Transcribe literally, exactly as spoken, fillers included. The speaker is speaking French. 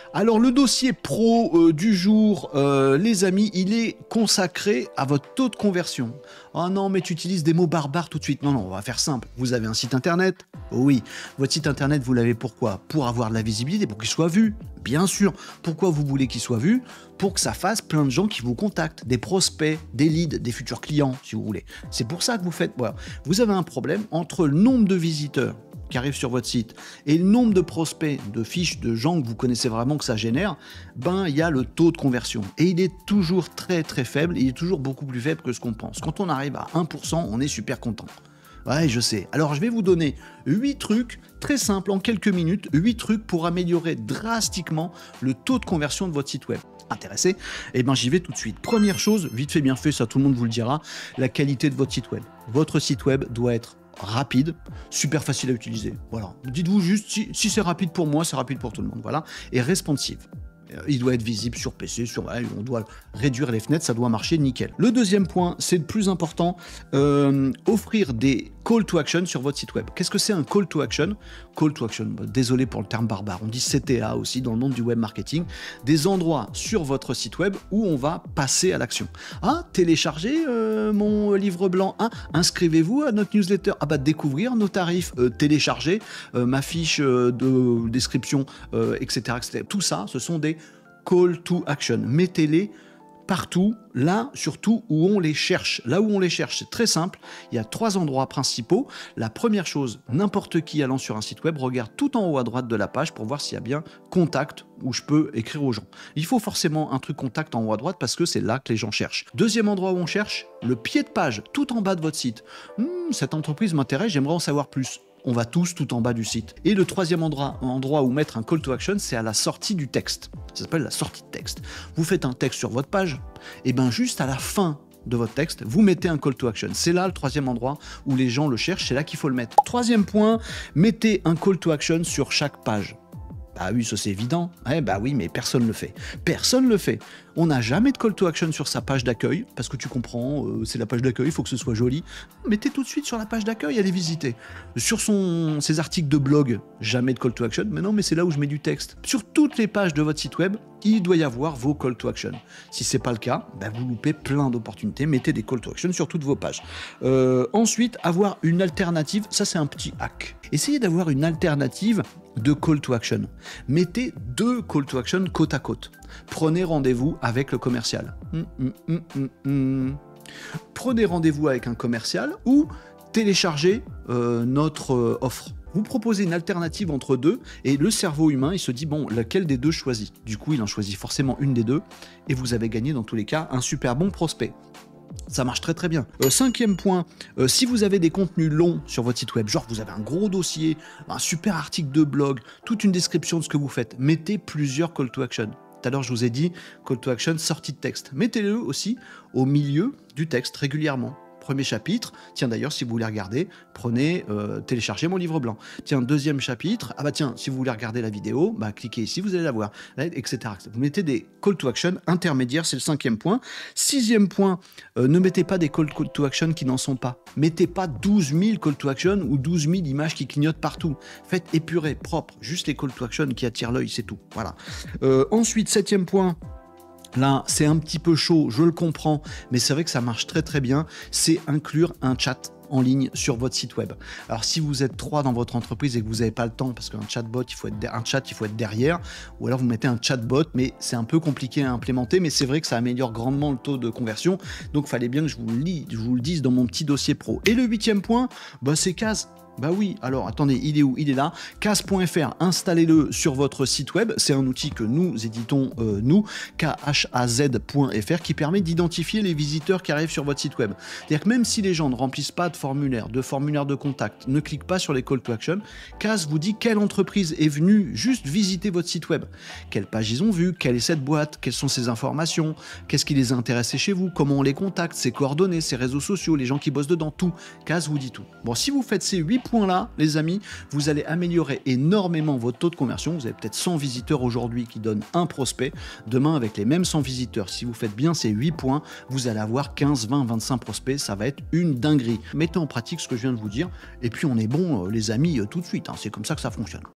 Alors le dossier pro euh, du jour, euh, les amis, il est consacré à votre taux de conversion. Oh non, mais tu utilises des mots barbares tout de suite. Non, non, on va faire simple. Vous avez un site internet? Oui. Votre site internet, vous l'avez pourquoi? Pour avoir de la visibilité, pour qu'il soit vu. Bien sûr. Pourquoi vous voulez qu'il soit vu? Pour que ça fasse plein de gens qui vous contactent, des prospects, des leads, des futurs clients, si vous voulez. C'est pour ça que vous faites... Voilà. Vous avez un problème entre le nombre de visiteurs qui arrivent sur votre site et le nombre de prospects, de fiches, de gens que vous connaissez vraiment que ça génère, ben il y a le taux de conversion. Et il est toujours très très faible, il est toujours beaucoup plus faible que ce qu'on pense. Quand on arrive à un pour cent, on est super content. Ouais, je sais. Alors je vais vous donner huit trucs très simples en quelques minutes, huit trucs pour améliorer drastiquement le taux de conversion de votre site web. Intéressé? Eh bien j'y vais tout de suite. Première chose, vite fait bien fait, ça tout le monde vous le dira, la qualité de votre site web. Votre site web doit être rapide, super facile à utiliser. Voilà. Dites-vous juste, si, si c'est rapide pour moi, c'est rapide pour tout le monde. Voilà. Et responsive. Il doit être visible sur P C, sur, on doit réduire les fenêtres, ça doit marcher nickel. Le deuxième point, c'est le plus important, euh, offrir des call to action sur votre site web. Qu'est-ce que c'est un call to action? Call to action, désolé pour le terme barbare, on dit C T A aussi dans le monde du web marketing, des endroits sur votre site web où on va passer à l'action. Ah, téléchargez euh, mon livre blanc, ah, inscrivez-vous à notre newsletter, ah bah découvrir nos tarifs, euh, télécharger euh, ma fiche euh, de description, euh, et cetera, et cetera. Tout ça, ce sont des call to action. Mettez-les partout, là, surtout où on les cherche. Là où on les cherche, c'est très simple. Il y a trois endroits principaux. La première chose, n'importe qui allant sur un site web regarde tout en haut à droite de la page pour voir s'il y a bien contact où je peux écrire aux gens. Il faut forcément un truc contact en haut à droite parce que c'est là que les gens cherchent. Deuxième endroit où on cherche, le pied de page, tout en bas de votre site. Hmm, cette entreprise m'intéresse, j'aimerais en savoir plus. On va tous tout en bas du site. Et le troisième endroit, endroit où mettre un call to action, c'est à la sortie du texte. Ça s'appelle la sortie de texte. Vous faites un texte sur votre page, et bien juste à la fin de votre texte, vous mettez un call to action. C'est là le troisième endroit où les gens le cherchent, c'est là qu'il faut le mettre. Troisième point, mettez un call to action sur chaque page. Ah oui, ça c'est évident. Eh bah oui, mais personne ne le fait. Personne ne le fait. On n'a jamais de call to action sur sa page d'accueil, parce que tu comprends, euh, c'est la page d'accueil, il faut que ce soit joli. Mettez tout de suite sur la page d'accueil, allez visiter. Sur son, ses articles de blog, jamais de call to action, mais non, mais c'est là où je mets du texte. Sur toutes les pages de votre site web, il doit y avoir vos call to action. Si c'est pas le cas, bah vous loupez plein d'opportunités, mettez des call to action sur toutes vos pages. Euh, ensuite, avoir une alternative, ça c'est un petit hack. Essayez d'avoir une alternative de call to action. Mettez deux call to action côte à côte. Prenez rendez-vous avec le commercial. Hum, hum, hum, hum, hum. Prenez rendez-vous avec un commercial ou téléchargez euh, notre euh, offre. Vous proposez une alternative entre deux et le cerveau humain, il se dit, bon, laquelle des deux je choisis? Du coup, il en choisit forcément une des deux et vous avez gagné dans tous les cas un super bon prospect. Ça marche très très bien. Euh, cinquième point, euh, si vous avez des contenus longs sur votre site web, genre vous avez un gros dossier, un super article de blog, toute une description de ce que vous faites, mettez plusieurs call to action. Tout à l'heure, je vous ai dit call to action sortie de texte. Mettez-le aussi au milieu du texte régulièrement. Premier chapitre, tiens d'ailleurs si vous voulez regarder, prenez, euh, téléchargez mon livre blanc. Tiens, deuxième chapitre, ah bah tiens, si vous voulez regarder la vidéo, bah cliquez ici, vous allez la voir, et cetera. Vous mettez des call to action intermédiaires, c'est le cinquième point. Sixième point, euh, ne mettez pas des call to action qui n'en sont pas. Mettez pas douze mille call to action ou douze mille images qui clignotent partout. Faites épuré, propre, juste les call to action qui attirent l'œil, c'est tout. Voilà. Euh, ensuite, septième point. Là, c'est un petit peu chaud, je le comprends, mais c'est vrai que ça marche très très bien, c'est inclure un chat en ligne sur votre site web. Alors si vous êtes trois dans votre entreprise et que vous n'avez pas le temps, parce qu'un chatbot, il faut être un chat, il faut être derrière, ou alors vous mettez un chatbot, mais c'est un peu compliqué à implémenter, mais c'est vrai que ça améliore grandement le taux de conversion, donc il fallait bien que je vous, le lis, je vous le dise dans mon petit dossier pro. Et le huitième point, bah, c'est Kaz. Bah oui, alors attendez, il est où? Il est là. Kaz point F R, installez-le sur votre site web. C'est un outil que nous éditons, euh, nous, K H A Z point F R, qui permet d'identifier les visiteurs qui arrivent sur votre site web. C'est-à-dire que même si les gens ne remplissent pas de formulaire, de formulaire de contact, ne cliquent pas sur les call to action, Kaz vous dit quelle entreprise est venue juste visiter votre site web. Quelle page ils ont vu, quelle est cette boîte, quelles sont ces informations, qu'est-ce qui les a intéressés chez vous, comment on les contacte, ses coordonnées, ses réseaux sociaux, les gens qui bossent dedans, tout. Kaz vous dit tout. Bon, si vous faites ces huit points-là, les amis, vous allez améliorer énormément votre taux de conversion. Vous avez peut-être cent visiteurs aujourd'hui qui donnent un prospect. Demain, avec les mêmes cent visiteurs, si vous faites bien ces huit points, vous allez avoir quinze, vingt, vingt-cinq prospects. Ça va être une dinguerie. Mettez en pratique ce que je viens de vous dire. Et puis, on est bon, les amis, tout de suite. Hein. C'est comme ça que ça fonctionne.